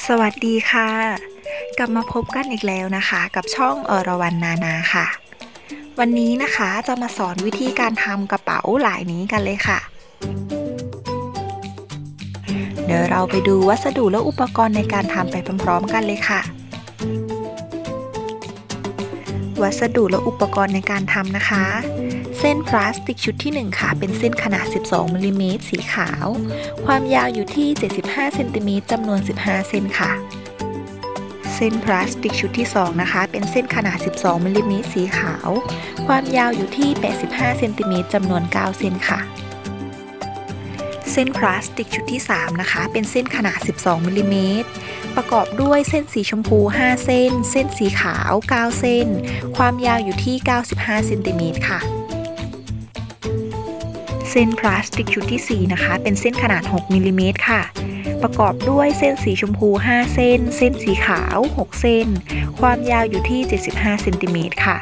สวัสดีค่ะกลับมาพบกันอีกแล้วนะคะกับช่องอรวรรณนานาค่ะวันนี้นะคะจะมาสอนวิธีการทำกระเป๋าลายนี้กันเลยค่ะเดี๋ยวเราไปดูวัสดุและอุปกรณ์ในการทำไปพร้อมๆกันเลยค่ะวัสดุและอุปกรณ์ในการทำนะคะเส้นพลาสติกชุดที่1ค่ะเป็นเส้นขนาด12มิลลิเมตรสีขาวความยาวอยู่ที่75เซนติเมตรจำนวน15เส้นค่ะเส้นพลาสติกชุดที่2นะคะเป็นเส้นขนาด12มิลลิเมตรสีขาวความยาวอยู่ที่85เซนติเมตรจำนวน9เส้นค่ะเส้นพลาสติกชุดที่3นะคะเป็นเส้นขนาด12มิลลิเมตรประกอบด้วยเส้นสีชมพู5เส้นเส้นสีขาว9เส้นความยาวอยู่ที่95เซนติเมตรค่ะเส้นพลาสติกชุดที่4นะคะเป็นเส้นขนาด6มิลลิเมตรค่ะประกอบด้วยเส้นสีชมพู5เส้นเส้นสีขาว6เส้นความยาวอยู่ที่75เซนติเมตรค่ะ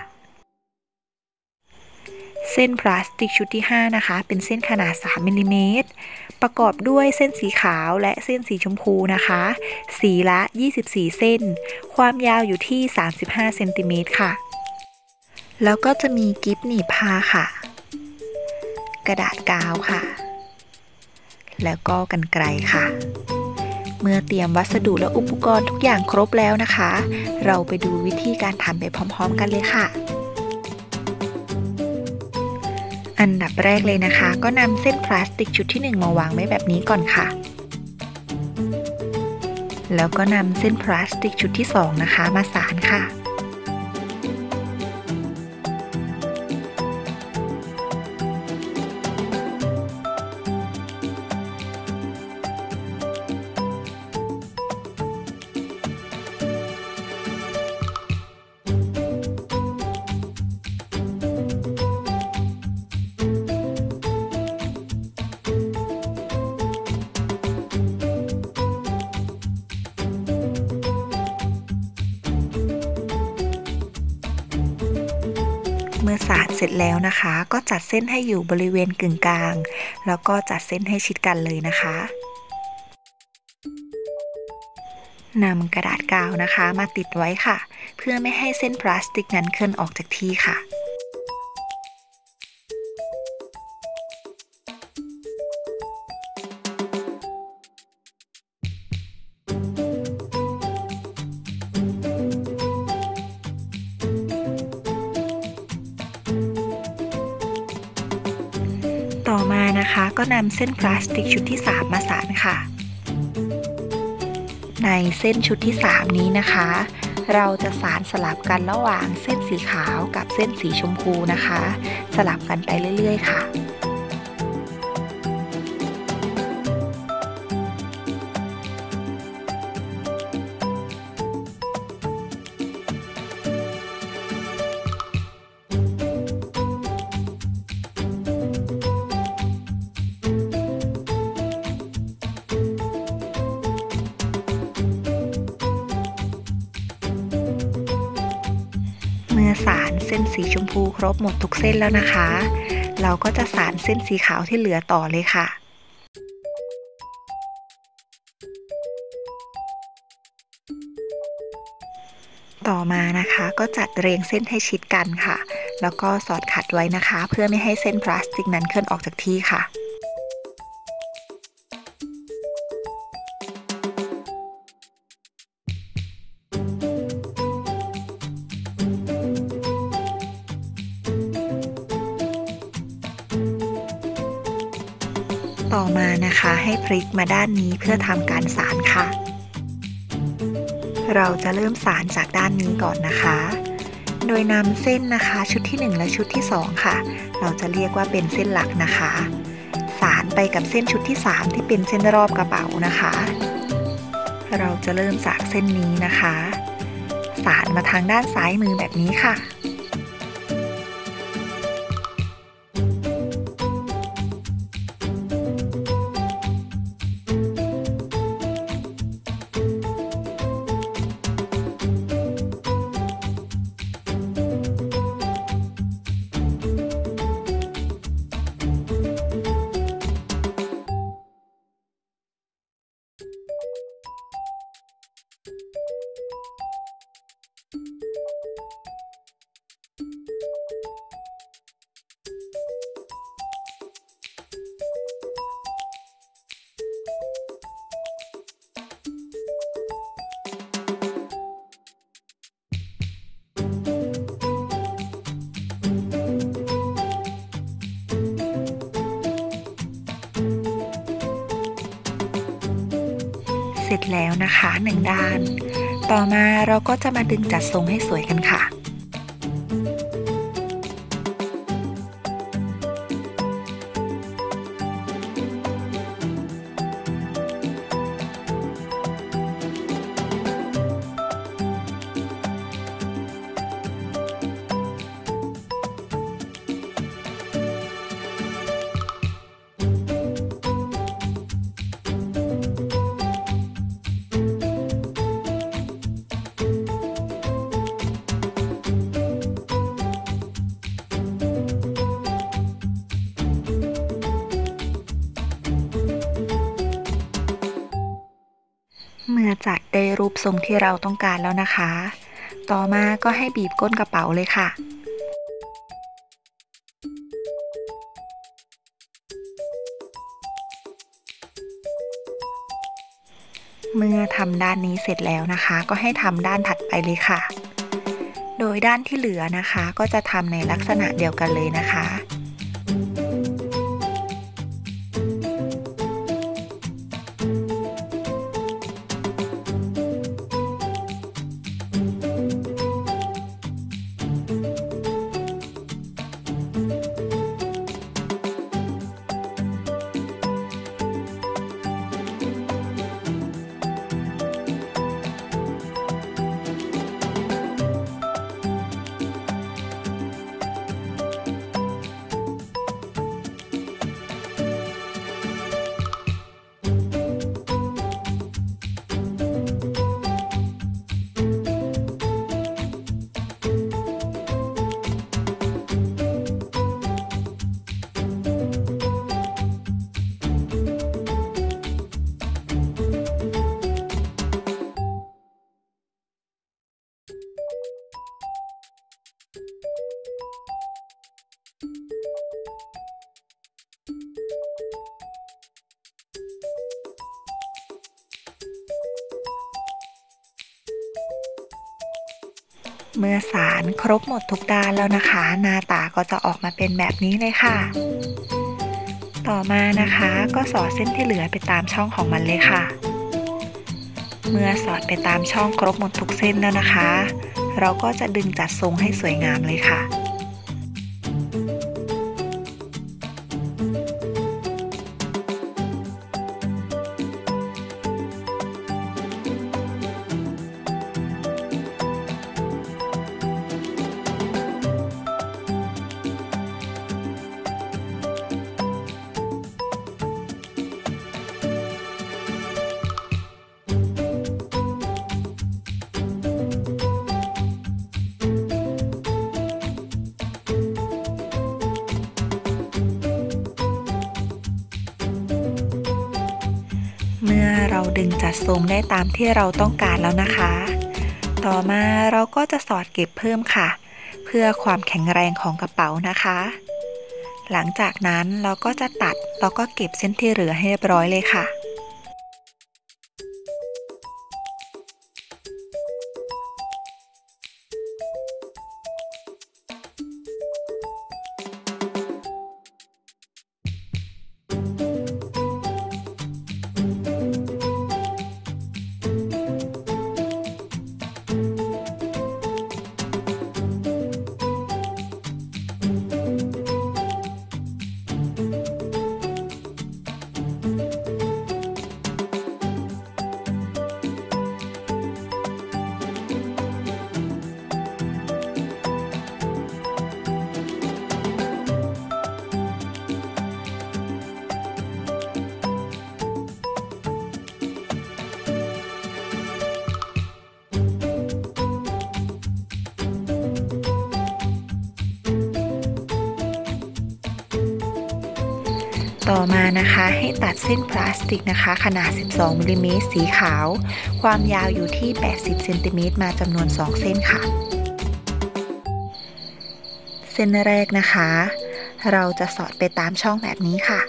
เส้นพลาสติกชุดที่5นะคะเป็นเส้นขนาด3มิลลิเมตรประกอบด้วยเส้นสีขาวและเส้นสีชมพูนะคะสีละ24เส้นความยาวอยู่ที่35เซนติเมตรค่ะแล้วก็จะมีกิ๊บหนีบผ้าค่ะกระดาษกาวค่ะแล้วก็กรรไกรค่ะเมื่อเตรียมวัสดุและอุปกรณ์ทุกอย่างครบแล้วนะคะเราไปดูวิธีการทำไปพร้อมๆกันเลยค่ะอันดับแรกเลยนะคะก็นำเส้นพลาสติกชุดที่1มาวางไว้แบบนี้ก่อนค่ะแล้วก็นำเส้นพลาสติกชุดที่2นะคะมาสานค่ะเมื่อสานเสร็จแล้วนะคะก็จัดเส้นให้อยู่บริเวณกึ่งกลางแล้วก็จัดเส้นให้ชิดกันเลยนะคะนำกระดาษกาวนะคะมาติดไว้ค่ะเพื่อไม่ให้เส้นพลาสติกนั้นเคลื่อนออกจากที่ค่ะต่อมานะคะก็นำเส้นพลาสติกชุดที่3มาสานค่ะในเส้นชุดที่3นี้นะคะเราจะสานสลับกันระหว่างเส้นสีขาวกับเส้นสีชมพูนะคะสลับกันไปเรื่อยๆค่ะเมื่อสานเส้นสีชมพูครบหมดทุกเส้นแล้วนะคะเราก็จะสานเส้นสีขาวที่เหลือต่อเลยค่ะต่อมานะคะก็จัดเรียงเส้นให้ชิดกันค่ะแล้วก็สอดขัดไว้นะคะเพื่อไม่ให้เส้นพลาสติกนั้นเคลื่อนออกจากที่ค่ะต่อมานะคะให้พลิกมาด้านนี้เพื่อทำการสานค่ะเราจะเริ่มสานจากด้านนี้ก่อนนะคะโดยนำเส้นนะคะชุดที่1และชุดที่2ค่ะเราจะเรียกว่าเป็นเส้นหลักนะคะสานไปกับเส้นชุดที่3ที่เป็นเส้นรอบกระเป๋านะคะเราจะเริ่มจากเส้นนี้นะคะสานมาทางด้านซ้ายมือแบบนี้ค่ะร็จแล้วนะคะ1ด้านต่อมาเราก็จะมาดึงจัดทรงให้สวยกันค่ะเมื่อจัดได้รูปทรงที่เราต้องการแล้วนะคะ ต่อมาก็ให้บีบก้นกระเป๋าเลยค่ะ เมื่อทำด้านนี้เสร็จแล้วนะคะ ก็ให้ทำด้านถัดไปเลยค่ะ โดยด้านที่เหลือนะคะก็จะทำในลักษณะเดียวกันเลยนะคะ เมื่อสารครบหมดทุกด้านแล้วนะคะหน้าตาก็จะออกมาเป็นแบบนี้เลยค่ะ ต่อมานะคะก็สอดเส้นที่เหลือไปตามช่องของมันเลยค่ะ เมื่อสอดไปตามช่องครบหมดทุกเส้นแล้วนะคะ เราก็จะดึงจัดทรงให้สวยงามเลยค่ะ เมื่อเราดึงจัดทรงได้ตามที่เราต้องการแล้วนะคะ ต่อมาเราก็จะสอดเก็บเพิ่มค่ะ เพื่อความแข็งแรงของกระเป๋านะคะ หลังจากนั้นเราก็จะตัดแล้วก็เก็บเส้นที่เหลือให้เรียบร้อยเลยค่ะ ต่อมานะคะให้ตัดเส้นพลาสติกนะคะขนาด12มิลลิเมตรสีขาวความยาวอยู่ที่80เซนติเมตรมาจำนวน2เส้นค่ะเส้นแรกนะคะเราจะสอดไปตามช่องแบบนี้ค่ะ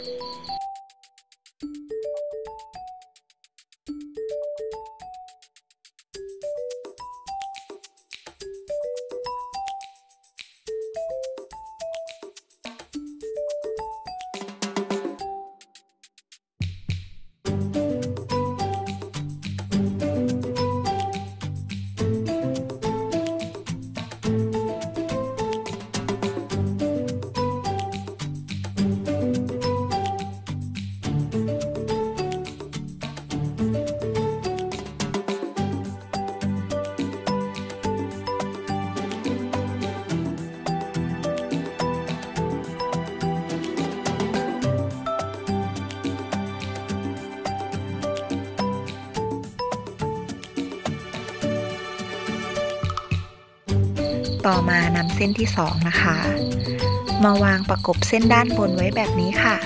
ต่อมานำเส้นที่2นะคะมาวางประกบเส้นด้านบนไว้แบบนี้ค่ะ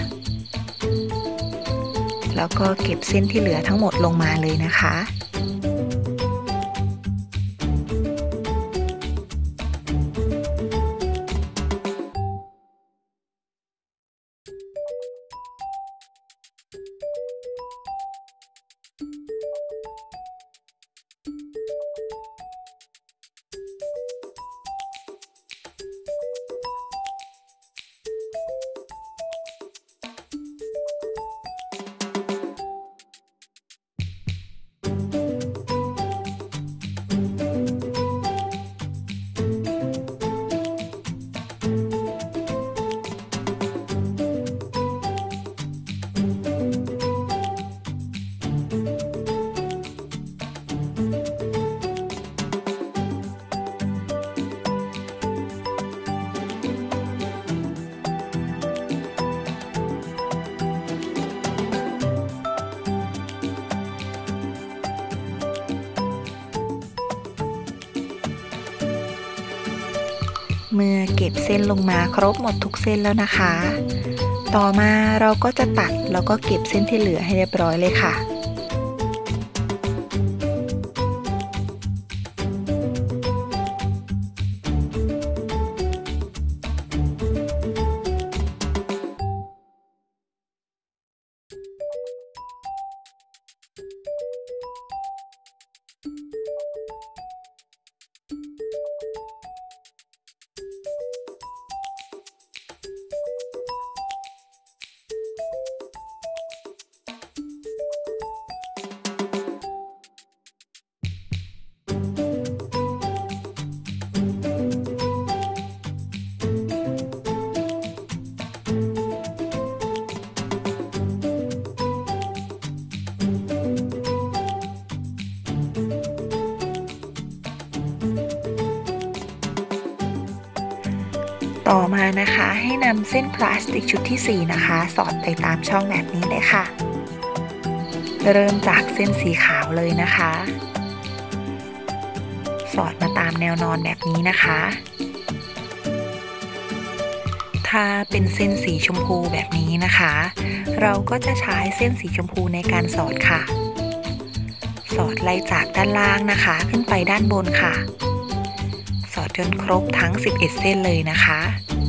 แล้วก็เก็บเส้นที่เหลือทั้งหมดลงมาเลยนะคะเมื่อเก็บเส้นลงมาครบหมดทุกเส้นแล้วนะคะต่อมาเราก็จะตัดแล้วก็เก็บเส้นที่เหลือให้เรียบร้อยเลยค่ะต่อมานะคะให้นำเส้นพลาสติกชุดที่4นะคะสอดไปตามช่องแบบนี้เลยค่ะเริ่มจากเส้นสีขาวเลยนะคะสอดมาตามแนวนอนแบบนี้นะคะถ้าเป็นเส้นสีชมพูแบบนี้นะคะเราก็จะใช้เส้นสีชมพูในการสอดค่ะสอดไล่จากด้านล่างนะคะขึ้นไปด้านบนค่ะสอดจนครบทั้ง11เส้นเลยนะคะ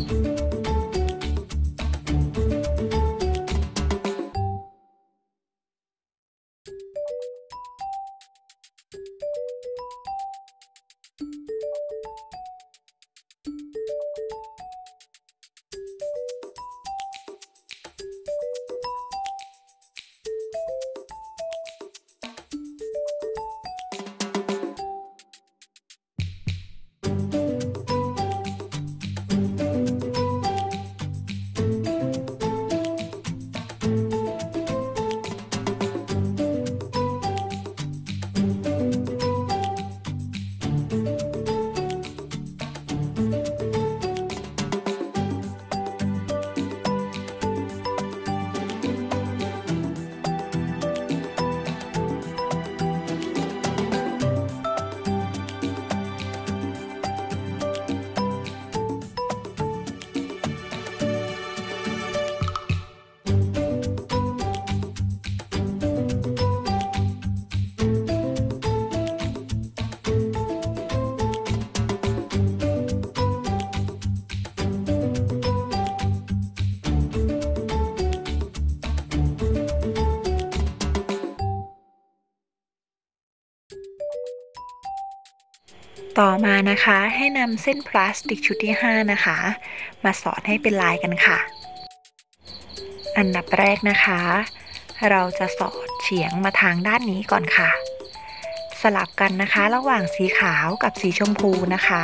ต่อมานะคะให้นำเส้นพลาสติกชุดที่5นะคะมาสอดให้เป็นลายกันค่ะอันดับแรกนะคะเราจะสอดเฉียงมาทางด้านนี้ก่อนค่ะสลับกันนะคะระหว่างสีขาวกับสีชมพูนะคะ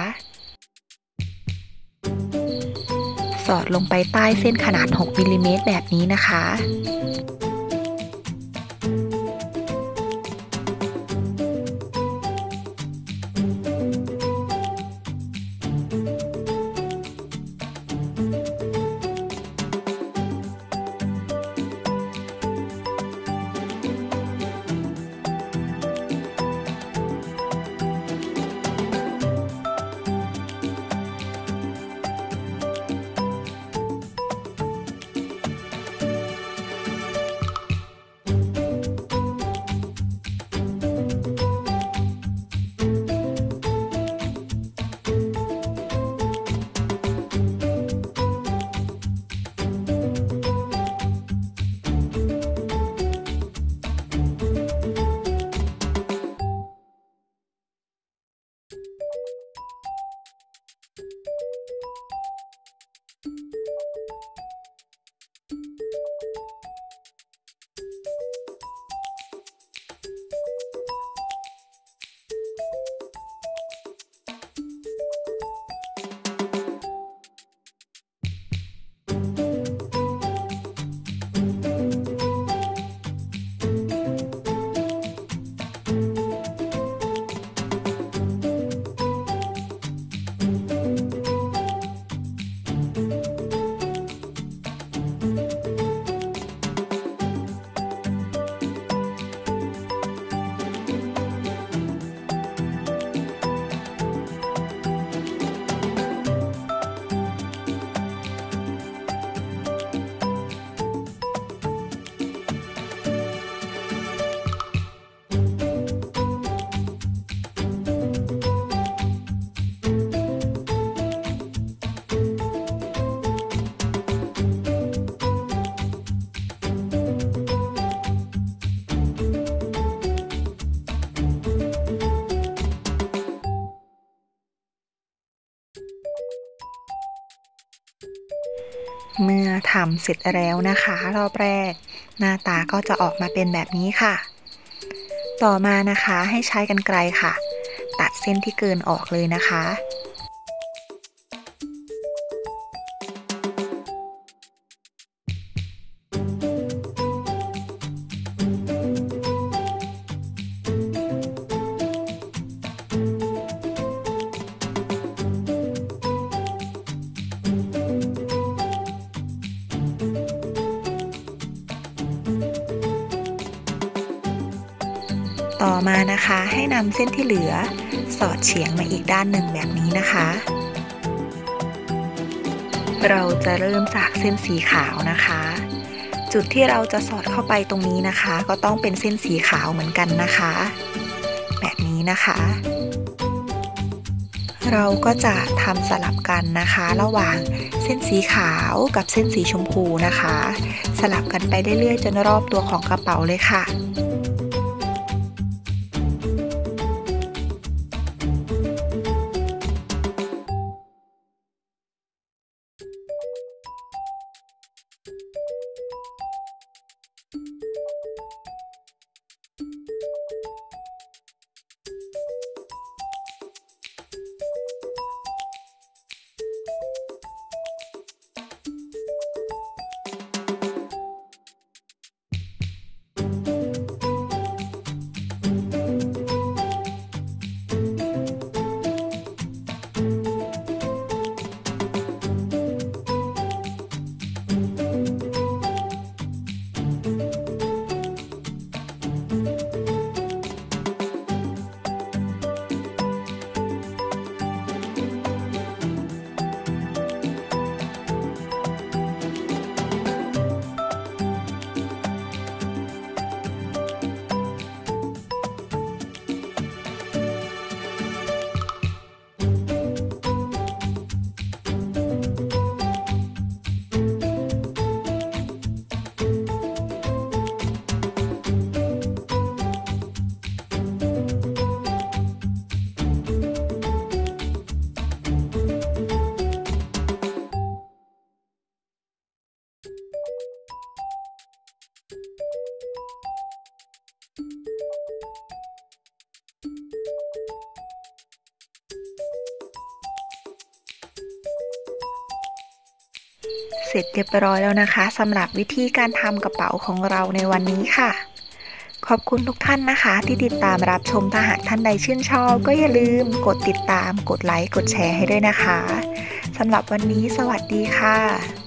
สอดลงไปใต้เส้นขนาด6มิลลิเมตรแบบนี้นะคะเมื่อทำเสร็จแล้วนะคะรอบแรกหน้าตาก็จะออกมาเป็นแบบนี้ค่ะต่อมานะคะให้ใช้กรรไกรค่ะตัดเส้นที่เกินออกเลยนะคะต่อมานะคะให้นำเส้นที่เหลือสอดเฉียงมาอีกด้านหนึ่งแบบนี้นะคะเราจะเริ่มจากเส้นสีขาวนะคะจุดที่เราจะสอดเข้าไปตรงนี้นะคะก็ต้องเป็นเส้นสีขาวเหมือนกันนะคะแบบนี้นะคะเราก็จะทำสลับกันนะคะระหว่างเส้นสีขาวกับเส้นสีชมพูนะคะสลับกันไปเรื่อยๆจนรอบตัวของกระเป๋าเลยค่ะเสร็จเรียบร้อยแล้วนะคะสำหรับวิธีการทำกระเป๋าของเราในวันนี้ค่ะขอบคุณทุกท่านนะคะที่ติดตามรับชมถ้าหากท่านใดชื่นชอบก็อย่าลืมกดติดตามกดไลค์กดแชร์ให้ด้วยนะคะสำหรับวันนี้สวัสดีค่ะ